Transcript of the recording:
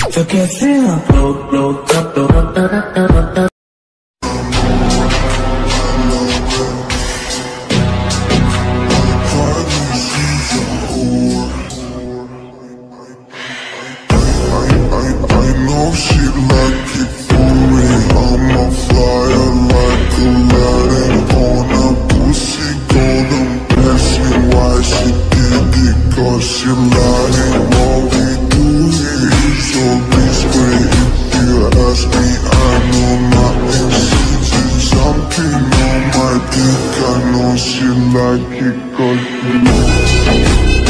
Forget feeling low, top, I know she like it for me. I'm a flyer like Aladdin on a pussy golden blessing. Why she did it? Cause she lying. What we do here is so discreet. If you ask me, I know nothing. She's something on my dick. I know she like it cause she